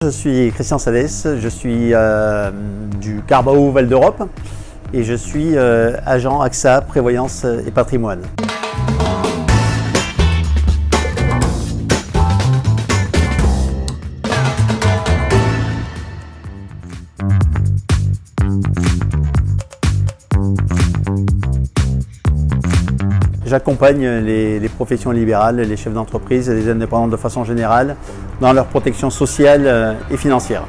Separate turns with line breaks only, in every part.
Je suis Christian Sadès, je suis du Carbao Val d'Europe et je suis agent AXA Prévoyance et Patrimoine. J'accompagne les professions libérales, les chefs d'entreprise et les indépendants de façon générale dans leur protection sociale et financière.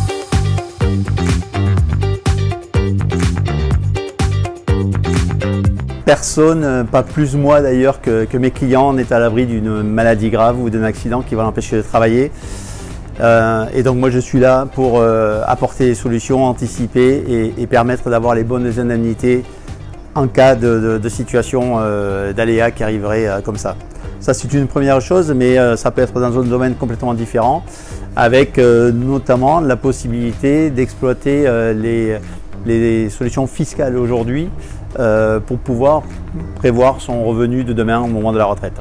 Personne, pas plus moi d'ailleurs que mes clients, n'est à l'abri d'une maladie grave ou d'un accident qui va l'empêcher de travailler. Et donc moi je suis là pour apporter des solutions, anticiper et permettre d'avoir les bonnes indemnités en cas de situation d'aléa qui arriverait comme ça. Ça c'est une première chose, mais ça peut être dans un domaine complètement différent, avec notamment la possibilité d'exploiter les solutions fiscales aujourd'hui pour pouvoir prévoir son revenu de demain au moment de la retraite.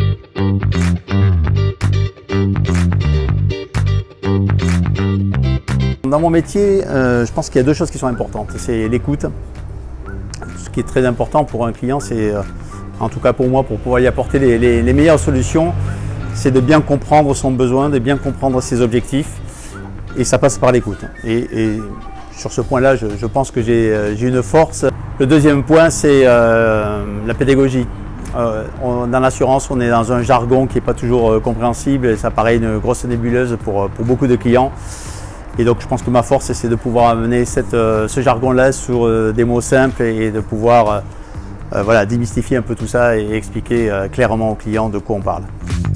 Dans mon métier, je pense qu'il y a deux choses qui sont importantes. C'est l'écoute. Ce qui est très important pour un client, c'est, en tout cas pour moi, pour pouvoir y apporter les meilleures solutions, c'est de bien comprendre son besoin, de bien comprendre ses objectifs, et ça passe par l'écoute. Et sur ce point-là, je pense que j'ai une force. Le deuxième point, c'est la pédagogie. Dans l'assurance, on est dans un jargon qui n'est pas toujours compréhensible, et ça paraît une grosse nébuleuse pour beaucoup de clients. Et donc je pense que ma force, c'est de pouvoir amener ce jargon-là sur des mots simples et de pouvoir voilà, démystifier un peu tout ça et expliquer clairement aux clients de quoi on parle.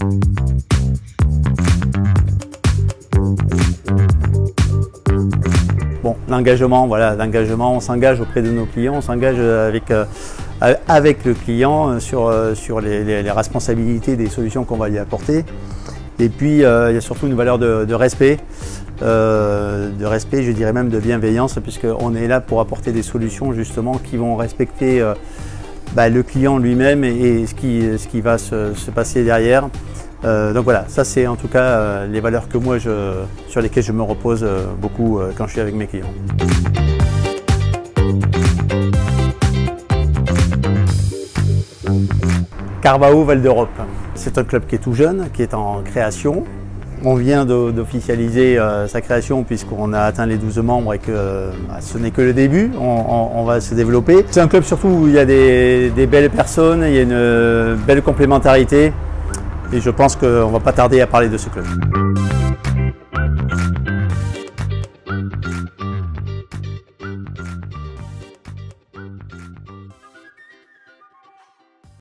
Bon, l'engagement, voilà, on s'engage auprès de nos clients, on s'engage avec le client sur les responsabilités des solutions qu'on va lui apporter. Et puis il y a surtout une valeur de respect. Je dirais même de bienveillance, puisqu'on est là pour apporter des solutions justement qui vont respecter le client lui-même et ce qui va se passer derrière. Donc voilà, ça c'est en tout cas les valeurs que moi sur lesquelles je me repose beaucoup quand je suis avec mes clients. Carbao Val d'Europe, c'est un club qui est tout jeune, qui est en création. On vient d'officialiser sa création puisqu'on a atteint les 12 membres et que ce n'est que le début, on va se développer. C'est un club surtout où il y a des belles personnes, il y a une belle complémentarité et je pense qu'on ne va pas tarder à parler de ce club.